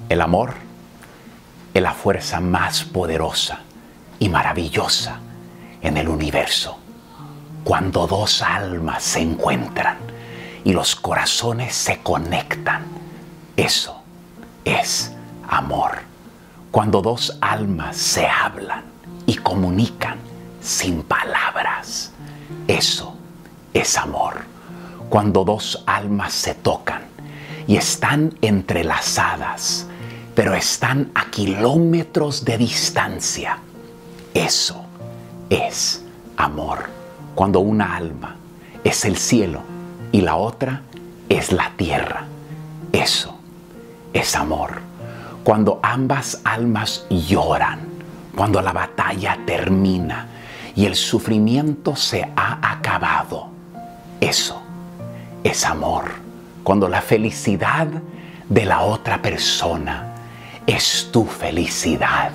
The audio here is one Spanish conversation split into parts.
El amor es la fuerza más poderosa y maravillosa en el universo. Cuando dos almas se encuentran y los corazones se conectan, eso es amor. Cuando dos almas se hablan y comunican sin palabras, eso es amor. Cuando dos almas se tocan y están entrelazadas, pero están a kilómetros de distancia, eso es amor. Cuando una alma es el cielo y la otra es la tierra, eso es amor. Cuando ambas almas lloran, cuando la batalla termina y el sufrimiento se ha acabado, eso es amor. Cuando la felicidad de la otra persona es tu felicidad,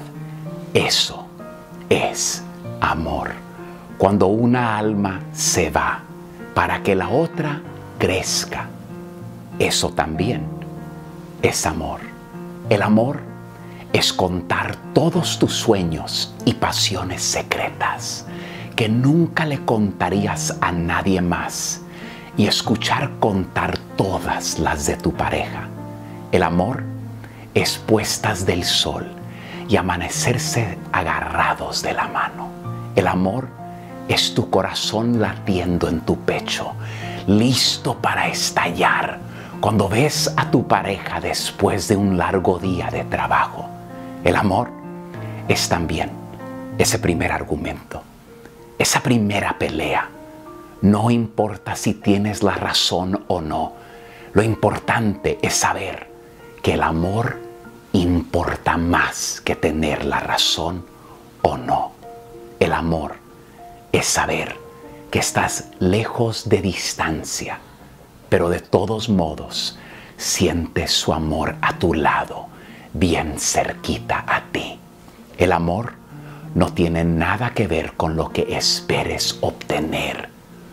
eso es amor. Cuando una alma se va para que la otra crezca, eso también es amor. El amor es contar todos tus sueños y pasiones secretas que nunca le contarías a nadie más y escuchar contar todas las de tu pareja. El amor es puestas del sol y amanecerse agarrados de la mano. El amor es tu corazón latiendo en tu pecho, listo para estallar cuando ves a tu pareja después de un largo día de trabajo. El amor es también ese primer argumento, esa primera pelea. No importa si tienes la razón o no, lo importante es saber que el amor importa más que tener la razón o no. El amor es saber que estás lejos de distancia, pero de todos modos sientes su amor a tu lado, bien cerquita a ti. El amor no tiene nada que ver con lo que esperes obtener,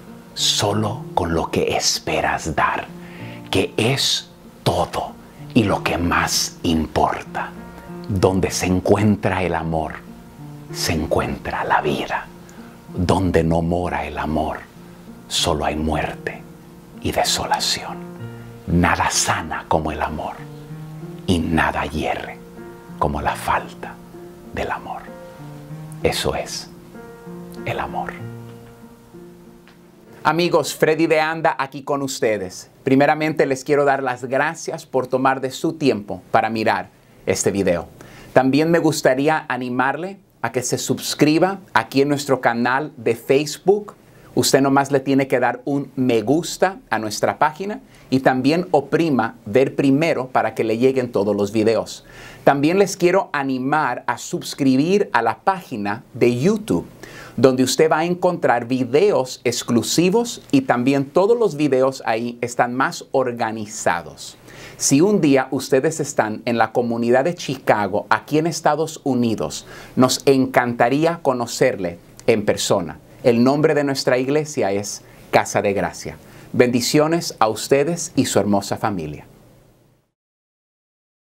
solo con lo que esperas dar, que es todo y lo que más importa. Donde se encuentra el amor, se encuentra la vida. Donde no mora el amor, solo hay muerte y desolación. Nada sana como el amor y nada hiere como la falta del amor. Eso es el amor. Amigos, Freddy de Anda aquí con ustedes. Primeramente les quiero dar las gracias por tomar de su tiempo para mirar este video. También me gustaría animarle a que se suscriba aquí en nuestro canal de Facebook. Usted nomás le tiene que dar un me gusta a nuestra página y también oprima ver primero para que le lleguen todos los videos. También les quiero animar a suscribir a la página de YouTube, donde usted va a encontrar videos exclusivos y también todos los videos ahí están más organizados. Si un día ustedes están en la comunidad de Chicago, aquí en Estados Unidos, nos encantaría conocerle en persona. El nombre de nuestra iglesia es Casa de Gracia. Bendiciones a ustedes y su hermosa familia.